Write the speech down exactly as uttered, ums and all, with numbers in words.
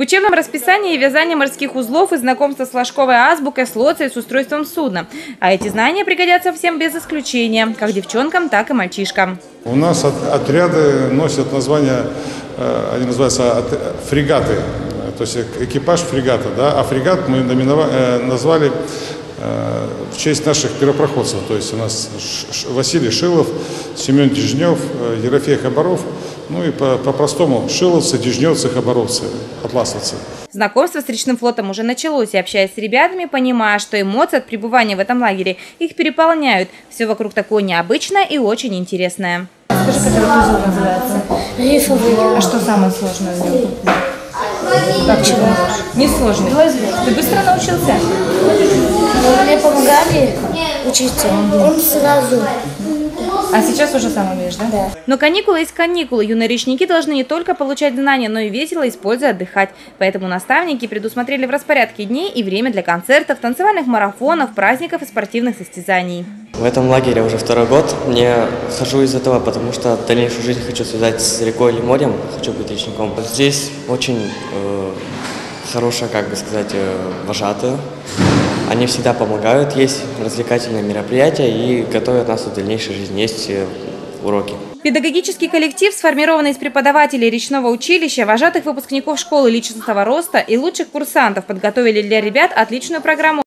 В учебном расписании вязание морских узлов и знакомство с флажковой азбукой, с лоцией, с устройством судна. А эти знания пригодятся всем без исключения, как девчонкам, так и мальчишкам. У нас от, отряды носят название, они называются фрегаты, то есть экипаж фрегата, да, а фрегат мы назвали в честь наших первопроходцев. То есть у нас Василий Шилов, Семен Дежнев, Ерофей Хабаров, ну и по-простому шиловцы, дежневцы, хабаровцы, атласовцы. Знакомство с речным флотом уже началось, и общаясь с ребятами, понимая, что эмоции от пребывания в этом лагере их переполняют. Все вокруг такое необычное и очень интересное. Скажи, как этот узел называется? Рифовый. А что самое сложное в нем? Как чего? Не сложно. Ты быстро научился? Мне помогали учиться. Он сразу. А сейчас уже сам умеешь, да? Да. Но каникулы есть каникулы. Юные речники должны не только получать знания, но и весело, используя, отдыхать. Поэтому наставники предусмотрели в распорядке дней и время для концертов, танцевальных марафонов, праздников и спортивных состязаний. В этом лагере уже второй год. Не хожу из этого, потому что дальнейшую жизнь хочу связать с рекой или морем. Хочу быть речником. Здесь очень э, хорошая, как бы сказать, э, вожатые. Они всегда помогают, есть развлекательные мероприятия и готовят нас в дальнейшей жизни, есть уроки. Педагогический коллектив, сформированный из преподавателей речного училища, вожатых выпускников школы личностного роста и лучших курсантов, подготовили для ребят отличную программу.